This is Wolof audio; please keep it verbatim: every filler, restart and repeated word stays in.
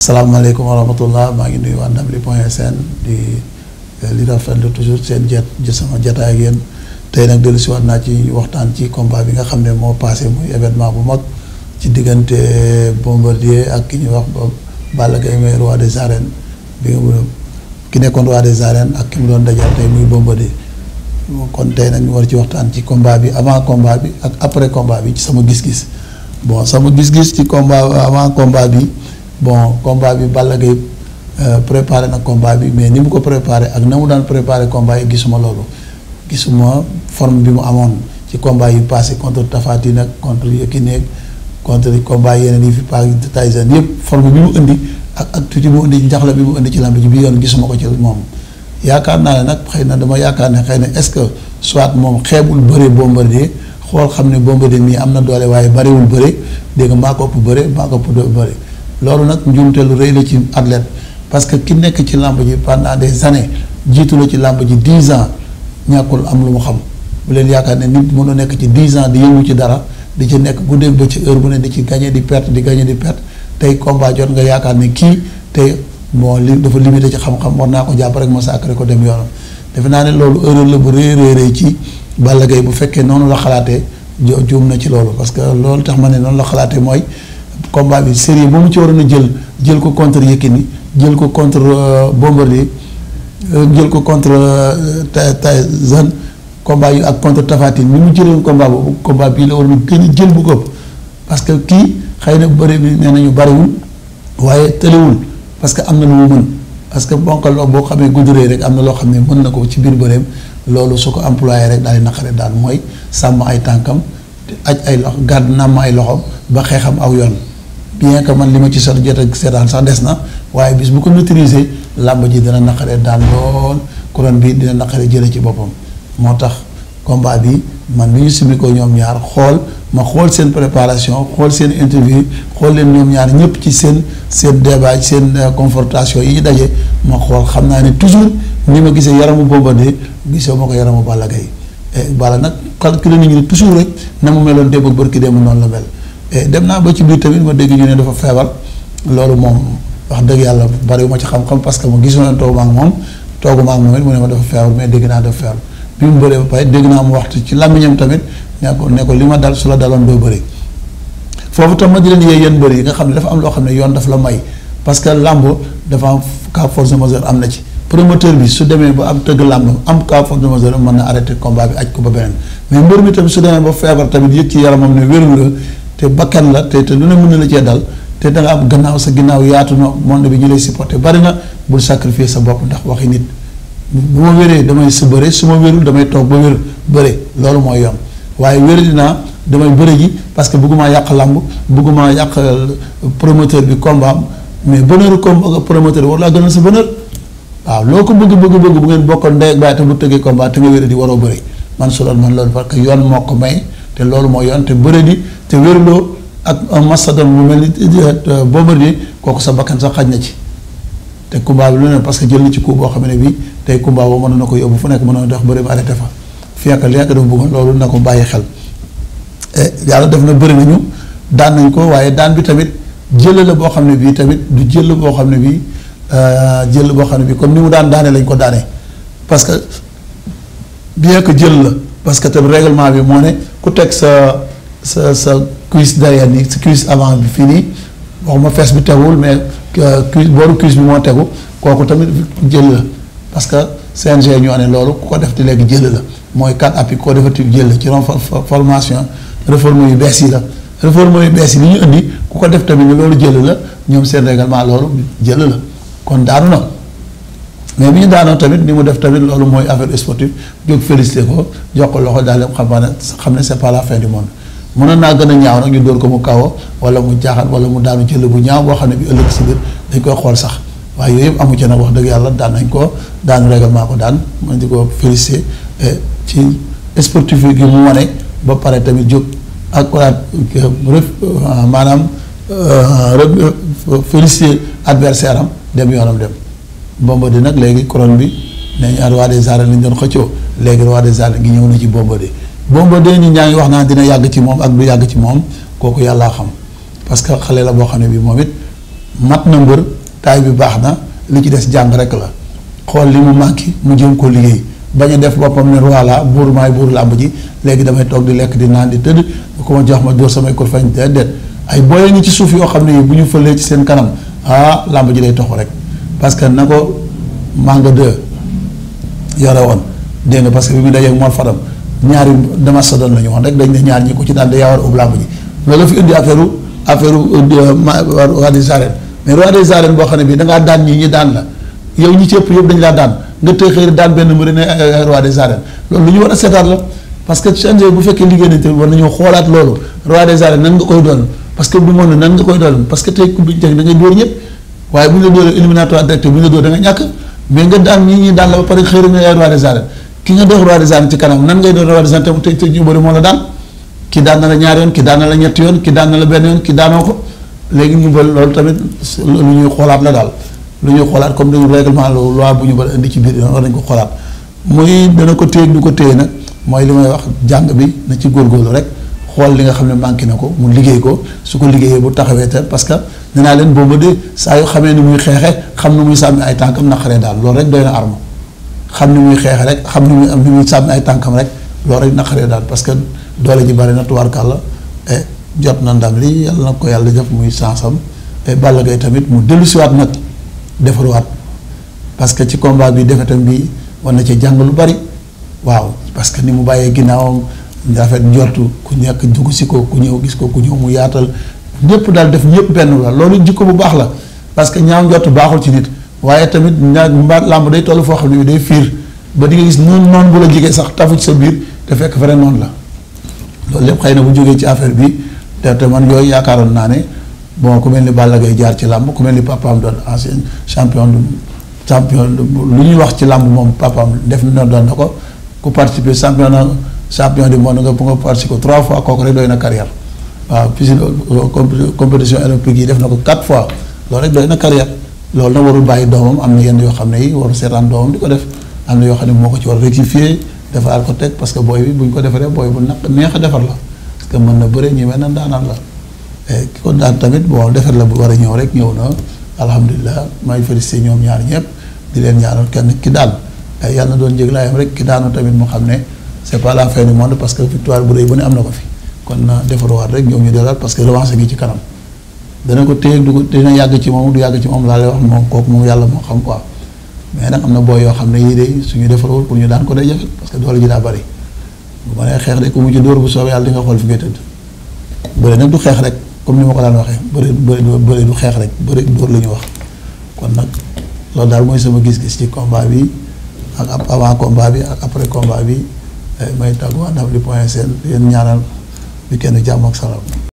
salaamaaleykum wa rahmatullah maa ngi nuyu waa Ndamli point sn di li rafetlu toujours seen jet sama jataay ak yéen tey nag dellu si waat naa ci waxtaan ci combat bi nga xam ne moo passé muy événement bu mag ci diggante Bombardier ak ki ñuy wax Balla Gaye mooy roi des arènes bi nga ki nekkoon roi des arènes ak ki mu doon dajal tey muy Bombardier kon tey nag ñu war ci waxtaan ci combat bi avant combat bi ak après combat bi ci sama gis-gis bon sama gis-gis ci combat avant combat bi bon combat bi Balla Gaye préparé na combat bi mais ni mu ko préparé ak na mu daan préparé combat yi gisuma loolu gisuma forme bi mu amoon ci combat yi passé contre Tapha Tine ak contre Yékini contre combat yeneen yi fi pa Tyson yëpp forme bi mu indi ak ak tuuti mu indi njaxla bi mu indi ci lamb ji bi yoon gisuma ko ci moom yaakaar naa ne nag xëy na dama yaakaar ne xëy na est-ce que soit moom xeebul bëre Bombardier xool xam ne Bombardier mii am na doole waaye bariwul bëre dégg nga maa ko ëpp bëre maa ko ëpp bëre loolu nag njuumte lu rëy la ci athlète parce que ki nekk ci làmb ji pendant des années jiitu la ci làmb ji dix ans ñàkkul am lu mu xam bu leen yaakaar ne nit mën a nekk ci dix ans di yëngu ci dara di ci nekk bu dégg ba ci heure bu ne di ci gagné di perte di gagné di perte tey combat jot nga yaakaar ne kii tey bon li dafa limité ci xam-xam war naa ko jàpp rek ma sacré ko dem yoonam defe naa ne loolu erreur la bu rëy rëy rëy ci Balla Gaye bu fekkee noonu la xalaatee jo juum na ci loolu parce que loolu tax ma ne noonu la xalaatee mooy combat bi sérieux ba mu ci waroon a jël jël ko contre Yékini jël ko contre Bombardier jël ko contre Tyson combat yi ak contre Tapha Tine ni mu jëloon combat boobu combat bii la waroon a gën a jël bu ko parce que kii xëy na bëri bi nee nañu bëriwul waaye tëlewul parce que am na lu mu mën parce que bonkal boo xamee gudduree rek am na loo xam ne mën na ko ci biir bëreem loolu su ko employé rek daal di naqare daal mooy sàmm ay tànkam aj ay loxo gàdd nàmm ay loxo ba xeexam aw yoon bien que man li ma ci sot jot ak seetaan sax des na waaye bis bu ko maîtriser làmb ji dina naqaree daal lool couronne bi dina naqaree jële ci boppam moo tax combat bi man bi ñu simi ko ñoom ñaar xool ma xool seen préparation xool seen interview xool leen ñoom ñaar ñëpp ci seen seen débat seen confrontation yi ñu daje ma xool xam naa ne toujours ni ma gisee yaramu Bombardier gisee ma ko yaramu Balla Gaye Balla nag calculé nañu ne toujours rek na mu meloon démb ak bërki démb noonu la mel dem naa ba ci biir tamit ma dégg ñu ne dafa feebar loolu moom wax dëgg yàlla bariwuma ci xam-xam parce que ma gisoon toogu ma ak moom toogu ma ak moom it mu ne ma dafa feebar mais dégg naa dafa feebar bi mu bëree ba pare dégg naa mu waxtu ci làmmiñam tamit ne ko ne ko li ma dal su la daloon doo bëri foofu tam ma di leen yee yéen bëri yi nga xam ne dafa am loo xam ne yoon daf la may parce que làmb dafa am cas force majeure am na ci promoteur bi su demee ba am tëgg làmb am cas force majeure mën na arrêté combat bi aj ko ba beneen mais mbër mi tamit su demee ba feebar tamit yëg ci yaramam ne wéru la te bakkan la te te lu ne mën na la cee dal te da nga am gannaaw sa ginnaaw yaatu na monde bi ñu lay supporté bari na bul sacrifier sa bopp ndax waxi nit bu ma wéree damay sa bëre su ma wérul damay toog ba wér bëre loolu mooy yoon waaye wér dinaa damay bëre ji parce que bëgguma yàq làmb bëgguma yàq promoteur bi combat mais bonheur comme promoteur bi war laa gënal sa bonheur waaw loo ko bëgg bëgg bëgg bu ngeen bokkoon ndey ak baay te bu tëggee combat te nga wér di waroo bëre man su loolu man loolu parce que yoon moo ko may te loolu mooy yoon te bëre di te wéruloo ak un mastodonte bu mel ni Bombardier kooku sa bakkan sax xaj na ci te combat bi lu ne parce que jël na ci coup boo xam ne bii tey combat boo mënoon na ko yóbbu fu nekk mënoon na dox bëri ba arrêté fa fekk li nga dafa bëggoon loolu na ko bàyyi xel yàlla def na bëri nañu daan nañ ko waaye daan bi tamit jël la boo xam ne bii tamit du jël boo xam ne bii jël boo xam ne bii comme ni mu daan daane lañ ko daanee parce que bien que jël la parce que tamit règlement bi moo ne ku teg sa sa sa cuisse derrière nii sa cuisse avant bi fii nii waxuma fees bi tegul mais cuisse booru cuisse bi moo tegu kooku tamit jël la parce que C N G ñoo ne loolu ku ko def di léegi jël la mooy quatre appuis koo defati jël la ci formation réforme yu bees yi la réforme yu bees yi li ñu indi ku ko def tamit ni loolu jël la ñoom seen règlement loolu jël la kon daanu na mais bi ñu daanoo tamit ni mu def tamit loolu mooy affaire sportive jóg félicité ko jox ko loxo daal xam ne xam ne c'est pas la fin du monde mënoon naa gën a ñaaw nag ñu dóor ko mu kawo wala mu jaaxal wala mu daanu jël bu ñaaw boo xam ne bi ëllëg si biir dañ koy xool sax waaye yooyu yëpp amu ci nag wax dëgg yàlla daan nañ ko daanu règlement ko daan man di ko félicité ci sportif gi mu wane ba pare tamit jóg ak maanaam félicité adversaire am dem yoonam dem Bombardier nag léegi couronne bi nañ roi des arènes lañ doon xëccoo léegi roi des arènes gi ñëw na ci Bombardier Bombardier ñi ñaa ngi wax naa dina yàgg ci moom ak du yàgg ci moom kooku yàllaa xam parce que xale la boo xam ne bi moom it mat na mbër taay bi baax na li ci des jàng rek la xool li mu manqué mu jëm ko liggéey bañ a def boppam ne voilà buur maay buur làmb ji léegi damay toog di lekk di naan di tëdd bu ko ma jox ma dóor samay kol fañ déedéet ay booyee ngi ci suuf yoo xam ne yi bu ñu fëlee ci seen kanam ah làmb ji day toxu rek parce que na ko Manga deux yore woon dégg nga parce que bi mu dajee ak Mor Fadam ñaari dama sa doon la ñu woon rek dañ ne ñaar ñi ko ci daan da yaa war a ub làmb ji loolu fi indi affaire affaire roi des arènes mais roi des arènes boo xam ne bii da ngaa daan ñi ñi daan la yow ñi ci ëpp yëpp dañu laa daan nga tëy xëy daan benn mbir ne roi des arènes loolu lu ñu war a seetaat la parce que C N G bu fekkee liggéey nañ tamit war nañoo xoolaat loolu roi des arènes nan nga koy doon parce que bu moom ne nan nga koy doon parce que tey coupe bi da ngay dóor ñëpp waaye bu ñu la dóoree éliminatoire direct bu ñu la dóor da nga ñàkk mais nga daan ñi ñi daan la ba pare xëy na yaay roi des arènes ki nga dox roi des arènes ci kanam nan ngay doon roi des arènes te te ñu bëri moo la daan ki daan na la ñaari yoon ki daan na la ñetti yoon ki daan na la benn yoon ki daanoo ko léegi ñu bëri loolu tamit lu ñuy xoolaat la daal lu ñuy xoolaat comme dañu règlement loi bu ñu bëri indi ci biir yoon war nañu ko xoolaat muy dana ko téye du ko téye nag mooy li may wax jàng bi na ci góorgóorlu rek xool li nga xam ne manqué na ko mu liggéey ko su ko liggéeyee bu taxawee te parce que nee naa leen boobu de saa yu xamee ni muy xeexe xam ni muy sàmmi ay tànkam naqaree daal loolu rek doy na arme xam ni muy xeexe rek xam ni muy am ni muy sàmmi ay tànkam rek loolu rek naqaree daal parce que doole ji bari na tubaarkàlla e jot na ndam li yàlla na ko yàlla def muy sansam e Balla Gaye tamit mu dellusiwaat nag defaruwaat parce que ci combat bi defetam bi war na ci jàng lu bari waaw parce que ni mu bàyyee ginnaawam rafet njortu ku nekk dugg si ko ku ñëw gis ko ku ñëw mu yaatal ñëpp daal def ñëpp benn la loolu jikko bu baax la parce que ñaaw njortu baaxul ci nit waaye tamit ñaar mba làmb day toll foo xam ne day fiir ba di nga gis noonu noonu bu la jigee sax tafu ci sa biir te fekk vrai noonu la loolu lépp xëy na bu jógee ci affaire bi te te man yooyu yaakaaroon naa ne bon ku mel ni Balla Gaye jaar ci làmb ku mel ni papaam doon ancien champion champion lu ñuy wax ci làmb moom papaam def na doon na ko ku participer champion na champion du monde nga bu nga participer trois fois kooku rek doy na carrière waaw puis compétition olympique yi def na ko quatre fois loolu rek doy na carrière loolu nag warul bàyyi doomam am na yenn yoo xam ne yi warul seetaan doomam di ko def am na yoo xam ne moo ko ci war rectifier defaraat ko teg parce que booy bi bu ñu ko defaree booy bu naq neex a defar la parce que mën na bëre ñi mel na daanaan la ki ko daan tamit bon defar la bu war a ñëw rek ñëw na alhamdulilah may félicité ñoom ñaar ñëpp di leen ñaanal kenn ki daan yàlla na doon njëglaayam rek ki daanu tamit mu xam ne c'est pas la fin du monde parce que victoire bu rëy bu ne am na ko fi kon na defaruwaat rek ñëw ñu delal parce que revanche gi ci kanam dana ko téye du ko dina yàgg ci moom du yàgg ci moom laa lay wax moom kooku moom yàlla moo xam quoi mais nag am na booy yoo xam ne yii de suñu defarul pour ñu daan ko day jafe parce que doole ji daa bari bu ma nee xeex rek ku mujj dóor bu soobee yàlla di nga xool fi ngay tëdd bëri nag du xeex rek comme ni ma ko daan waxee bëri bëri bëri du xeex rek bëri dóor la ñu wax kon nag loolu daal mooy sama gis-gis ci combat bi ak avant combat bi ak après combat bi may tàggu waa Ndamli point sn yéen ñaanal bi kenn jàmm ak salaam